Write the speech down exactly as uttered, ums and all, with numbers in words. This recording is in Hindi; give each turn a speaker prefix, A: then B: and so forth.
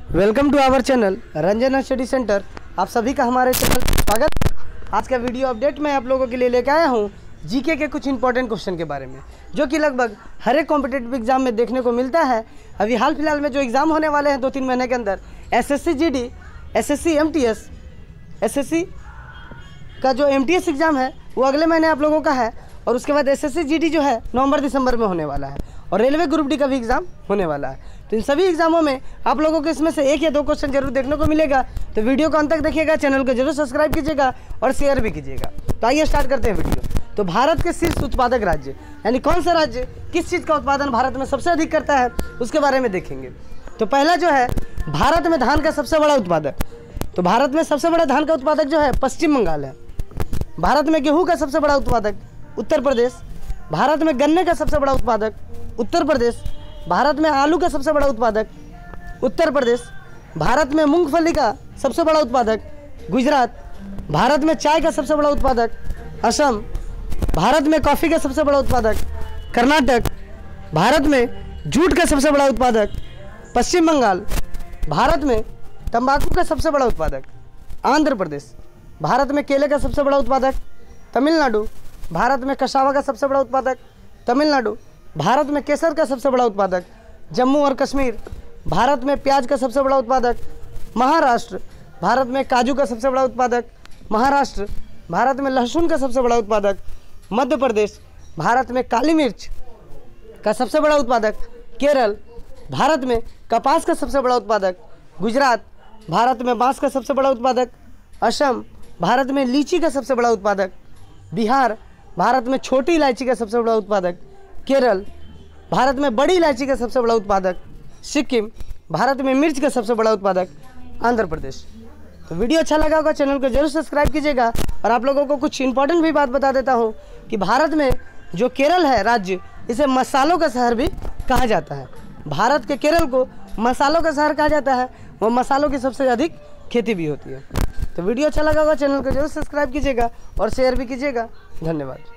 A: Welcome to our channel Ranjan study centre. आप सभी का हमारे चैनल पर स्वागत है। आज का वीडियो अपडेट मैं आप लोगों के लिए लेकर आया हूँ जीके के कुछ इंपॉर्टेंट क्वेश्चन के बारे में, जो कि लगभग हर एक कॉम्पिटेटिव एग्जाम में देखने को मिलता है। अभी हाल फिलहाल में जो एग्ज़ाम होने वाले हैं दो तीन महीने के अंदर, SSC GD, SSC MTS, SSC का जो एमटीएस एग्ज़ाम है वो अगले महीने आप लोगों का है, और उसके बाद एसएससी जीडी जो है नवंबर दिसंबर में होने वाला है, और रेलवे ग्रुप डी का भी एग्ज़ाम होने वाला है। तो इन सभी एग्जामों में आप लोगों को इसमें से एक या दो क्वेश्चन जरूर देखने को मिलेगा। तो वीडियो को अंत तक देखिएगा, चैनल को जरूर सब्सक्राइब कीजिएगा और शेयर भी कीजिएगा। तो आइए स्टार्ट करते हैं वीडियो। तो भारत के शीर्ष उत्पादक राज्य यानी कौन सा राज्य किस चीज़ का उत्पादन भारत में सबसे अधिक करता है उसके बारे में देखेंगे। तो पहला जो है, भारत में धान का सबसे बड़ा उत्पादक, तो भारत में सबसे बड़ा धान का उत्पादक जो है पश्चिम बंगाल है। भारत में गेहूँ का सबसे बड़ा उत्पादक उत्तर प्रदेश। भारत में गन्ने का सबसे बड़ा उत्पादक उत्तर प्रदेश। भारत में आलू का सबसे बड़ा उत्पादक उत्तर प्रदेश। भारत में मूंगफली का सबसे बड़ा उत्पादक गुजरात। भारत में चाय का सबसे बड़ा उत्पादक असम। भारत में कॉफ़ी का सबसे बड़ा उत्पादक कर्नाटक। भारत में जूट का सबसे बड़ा उत्पादक पश्चिम बंगाल। भारत में तंबाकू का सबसे बड़ा उत्पादक आंध्र प्रदेश। भारत में केले का सबसे बड़ा उत्पादक तमिलनाडु। भारत में कसावा का सबसे बड़ा उत्पादक तमिलनाडु। भारत में केसर का सबसे बड़ा उत्पादक जम्मू और कश्मीर। भारत में प्याज का सबसे बड़ा उत्पादक महाराष्ट्र। भारत में काजू का सबसे बड़ा उत्पादक महाराष्ट्र। भारत में लहसुन का सबसे बड़ा उत्पादक मध्य प्रदेश। भारत में काली मिर्च का सबसे बड़ा उत्पादक केरल। भारत में कपास का सबसे बड़ा उत्पादक गुजरात। भारत में बांस का सबसे बड़ा उत्पादक असम। भारत में लीची का सबसे बड़ा उत्पादक बिहार। भारत में छोटी इलायची का सबसे बड़ा उत्पादक केरल। भारत में बड़ी इलायची का सबसे बड़ा उत्पादक सिक्किम। भारत में मिर्च का सबसे बड़ा उत्पादक आंध्र प्रदेश। तो वीडियो अच्छा लगा होगा, चैनल को जरूर सब्सक्राइब कीजिएगा। और आप लोगों को कुछ इंपॉर्टेंट भी बात बता देता हूँ कि भारत में जो केरल है राज्य, इसे मसालों का शहर भी कहा जाता है। भारत के केरल को मसालों का शहर कहा जाता है, वो मसालों की सबसे अधिक खेती भी होती है। तो वीडियो अच्छा लगा होगा, चैनल को जरूर सब्सक्राइब कीजिएगा और शेयर भी कीजिएगा। धन्यवाद।